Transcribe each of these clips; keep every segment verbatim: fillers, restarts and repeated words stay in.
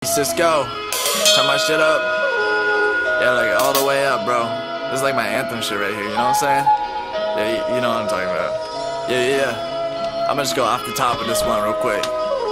Cisco, turn my shit up. Yeah, like all the way up, bro. This is like my anthem shit right here, you know what I'm saying? Yeah, you, you know what I'm talking about. Yeah, yeah, yeah. I'm gonna just go off the top of this one real quick.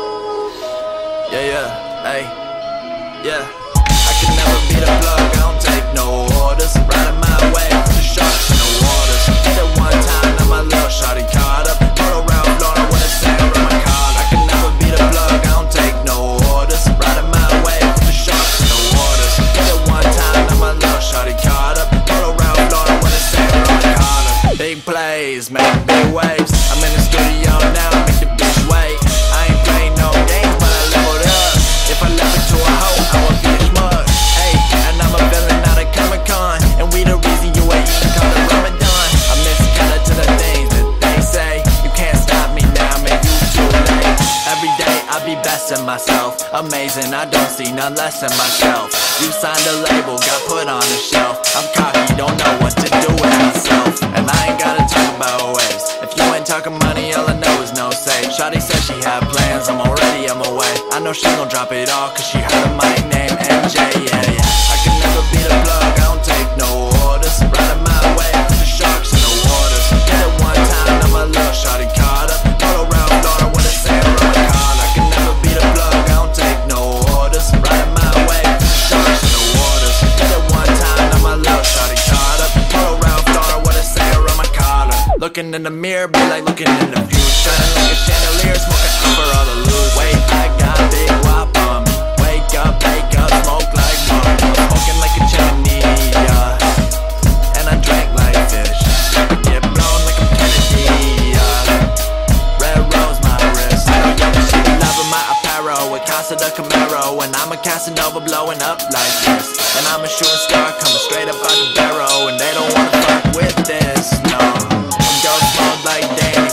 Yeah, yeah, hey, yeah. I can never be the plug, I don't take no orders. Riding my way with the sharks in the waters. Hit it one time, now my little shawty caught up. Roll around Florida with a sail on my collar. I can never be the plug, I don't take no orders. Riding my way with the sharks in the waters. Hit it one time, now my little shawty caught up. Roll around Florida with a sail on my collar. Big plays, make big waves. I'm in the studio now, make the bitch wait. I ain't playing no games, but I leveled up. If I left it to a hoe, I would be a schmuck. Hey, and I'm a villain, not a Comic-Con. And we the reason you ain't eating called the Ramadan. I miss kinda to the things that they say. You can't stop me now, man, you too late. Every day I be besting myself. Amazing, I don't see none less in myself. You signed a label, got put on a shelf. I'm cocky, don't know what to do with myself. And I ain't gotta talk about waves. If you ain't talking money, all I know is no say. Shawty said she had plans, I'm already on my way. I know she gon' drop it all, cause she heard of my name, M J, yeah, yeah. I can never be the plug, I don't take no orders. Riding my way with the sharks in the waters. Get it one time, now my little shawty caught up. Roll around Florida with a sail on my collar. I can never be the plug, I don't take no orders. Riding my way with the sharks in the waters. Get it one time, now my little shawty caught up. Roll around Florida with a sail on my collar. Looking in the mirror, be like looking in the future. Shining like a chandelier, smoking up for all the lose. Wait, I got big wop on me. Wake up, wake up, smoke like money. I'm smoking like a chimney, yeah. And I drank like fish. I get blown like I'm Kennedy, yeah. Red rose my wrist. She be loving my apparel with Casa de Camaro. And I'm a Casanova blowing up like this. And I'm a shooting star coming straight up out the barrel. And they don't wanna fuck with this, no. I'm ghost mode like Danny.